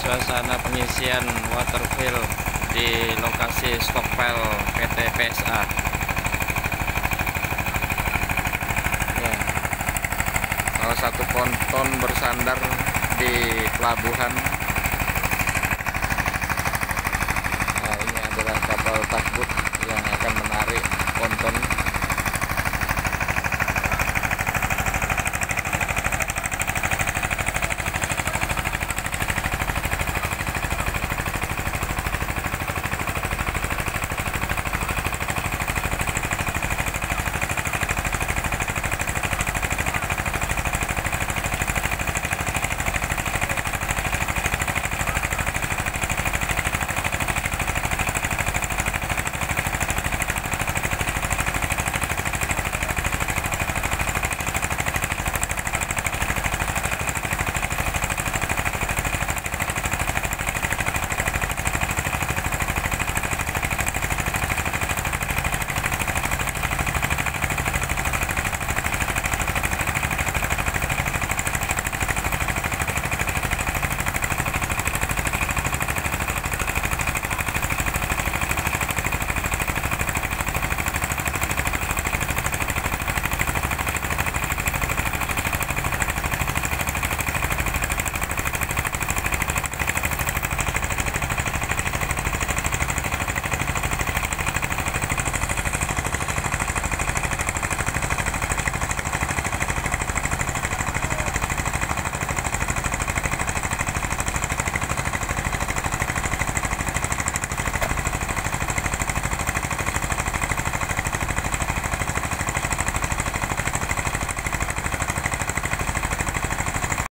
suasana pengisian waterfill di lokasi stockpile PT PSA. Ya, salah satu ponton bersandar di pelabuhan. Nah, ini adalah kapal takbut yang akan menarik ponton.